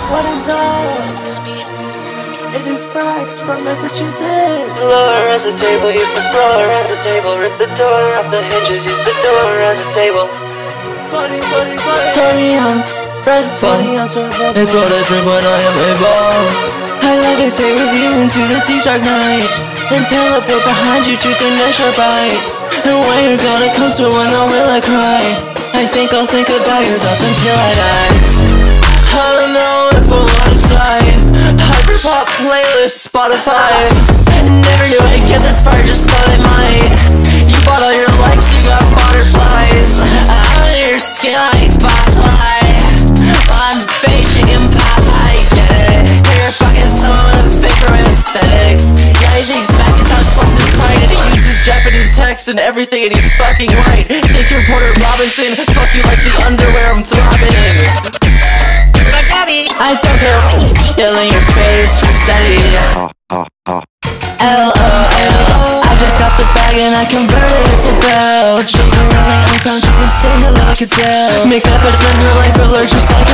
What is up? It is Frax from Massachusetts. Lower as a table, use the floor as a table. Rip the door off the hinges, use the door as a table. 20 ounce, red 20 ounce or red. It's what I drink when I am able. I levitate with you into the deep dark night, then teleport behind you to the next sharp bite. And when you're gone, it comes to when will I cry. I think I'll think about your thoughts until I die. I don't know if I wanna die. Hyperpop playlist, Spotify. Never knew I'd get this far, just thought I might. You bought all your likes, you got butterflies out of your skin like butterfly. I'm Beijing and pop, I get it. You're fucking someone with a fake aesthetic. Yeah, he thinks Macintosh Plus is tight, and he uses Japanese text and everything, and he's fucking right. Think you're Porter Robinson? Fuck you like the underwear I'm throbbing in. I don't care, killing your face, Rossetti. LOL, I just got the bag and I converted it to bells. Shaking around like I'm crouching and say hello, I can tell. Make up, I spend your life allergic,